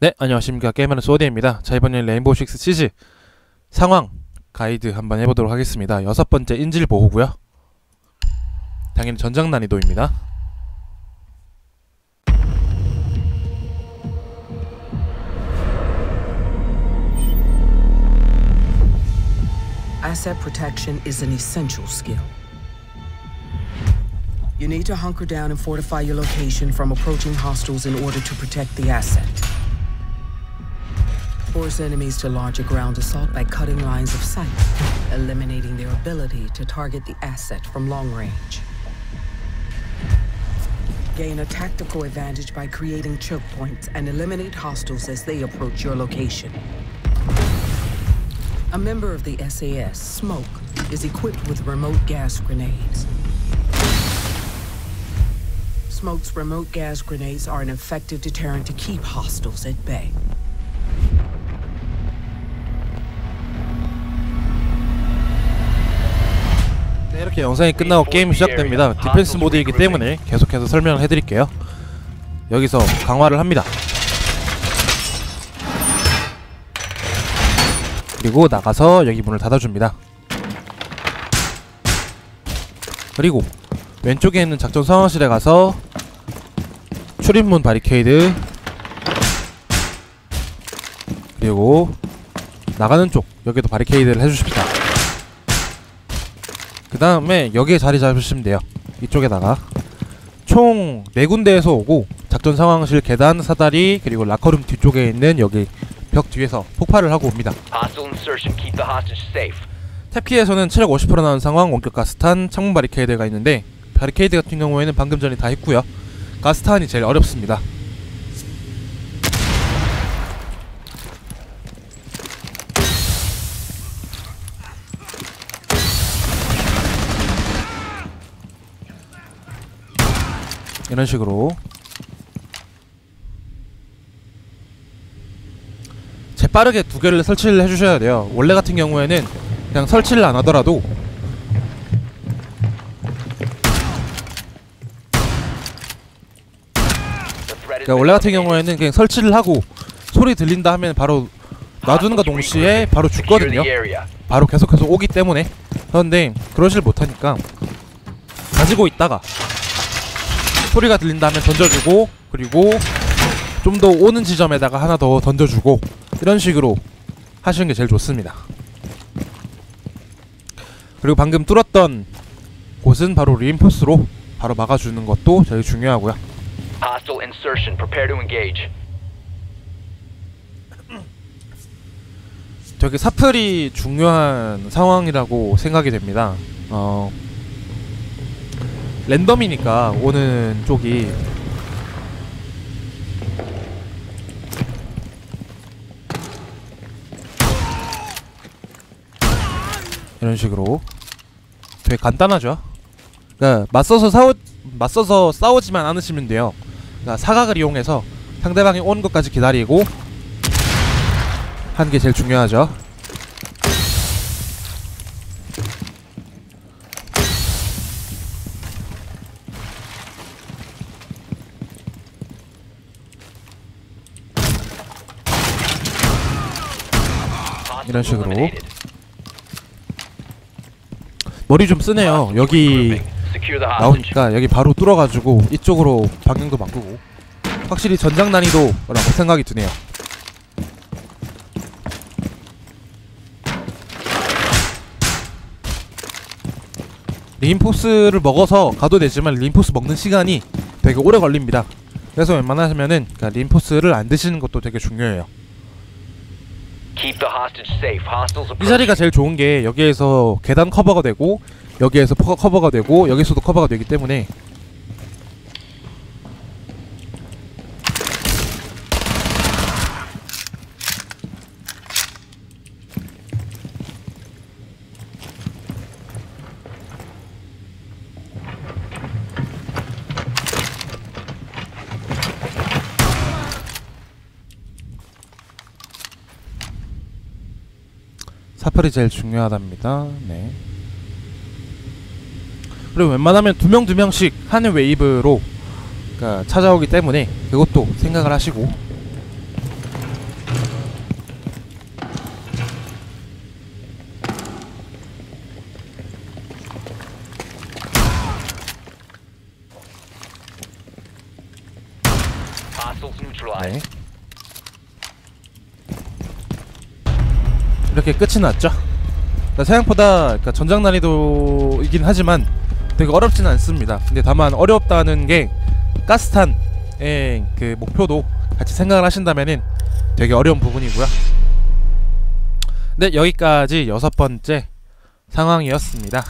네, 안녕하십니까. 게임하는 소디입니다. 자, 이번엔 레인보우 식스 시즈 상황 가이드 한번 해보도록 하겠습니다. 6번째 인질 보호고요. 당연히 전장 난이도입니다. Asset protection is an essential skill. You need to hunker down and fortify your location from approaching hostiles in order to protect the asset. Force enemies to launch a ground assault by cutting lines of sight, eliminating their ability to target the asset from long range. Gain a tactical advantage by creating choke points and eliminate hostiles as they approach your location. A member of the SAS, Smoke, is equipped with remote gas grenades. Smoke's remote gas grenades are an effective deterrent to keep hostiles at bay. 네, 이렇게 영상이 끝나고 게임이 시작됩니다. 디펜스 모드이기 때문에 계속해서 설명을 해드릴게요. 여기서 강화를 합니다. 그리고 나가서 여기 문을 닫아줍니다. 그리고 왼쪽에 있는 작전 상황실에 가서 출입문 바리케이드, 그리고 나가는 쪽 여기도 바리케이드를 해주십시다. 그 다음에 여기에 자리 잡으시면 돼요. 이쪽에다가 총 4군데에서 오고 작전 상황실 계단 사다리 그리고 라커룸 뒤쪽에 있는 여기 벽 뒤에서 폭발을 하고 옵니다. 탭키에서는 체력 50% 나온 상황, 원격 가스탄, 창문 바리케이드가 있는데 바리케이드 같은 경우에는 방금 전에 다 했고요. 가스탄이 제일 어렵습니다. 이런 식으로 재빠르게 2개를 설치를 해주셔야 돼요. 원래 같은 경우에는 그냥 설치를 안 하더라도 그냥 설치를 하고 소리 들린다 하면 바로 놔두는가 동시에 바로 죽거든요. 바로 계속해서 오기 때문에. 그런데 그러질 못하니까 가지고 있다가 소리가 들린다 하면 던져주고, 그리고 좀 더 오는 지점에다가 하나 더 던져주고, 이런 식으로 하시는 게 제일 좋습니다. 그리고 방금 뚫었던 곳은 바로 리인포스로 바로 막아주는 것도 제일 중요하고요. 저기 사플이 중요한 상황이라고 생각이 됩니다. 랜덤이니까 오는 쪽이 이런 식으로 되게 간단하죠. 그러니까 맞서서 싸우지만 않으시면 돼요. 그러니까 사각을 이용해서 상대방이 오는 것까지 기다리고 하는 게 제일 중요하죠. 이런 식으로 머리 좀 쓰네요. 여기 나오니까 여기 바로 뚫어가지고 이쪽으로 방향도 바꾸고 확실히 전장 난이도라고 생각이 드네요. 리인포스를 먹어서 가도 되지만 리인포스 먹는 시간이 되게 오래 걸립니다. 그래서 웬만하면은 리인포스를 안 드시는 것도 되게 중요해요. 이 자리가 제일 좋은 게 여기에서 계단 커버가 되고 여기에서 커버가 되고 여기서도 커버가 되기 때문에 사플이 제일 중요하답니다. 네. 그리고 웬만하면 2명씩 하는 웨이브로 찾아오기 때문에 그것도 생각을 하시고 네. 이렇게 끝이 났죠. 그러니까 생각보다 그러니까 전장 난이도이긴 하지만 되게 어렵지는 않습니다. 근데 다만 어렵다는 게 가스탄의 그 목표도 같이 생각을 하신다면은 되게 어려운 부분이고요. 네, 여기까지 6번째 상황이었습니다.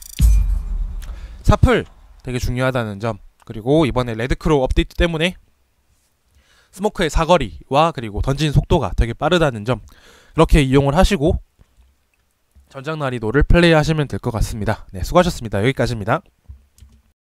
사플 되게 중요하다는 점, 그리고 이번에 레드크로우 업데이트 때문에 스모크의 사거리와 그리고 던지는 속도가 되게 빠르다는 점, 그렇게 이용을 하시고 전장 난이도를 플레이하시면 될 것 같습니다. 네, 수고하셨습니다. 여기까지입니다.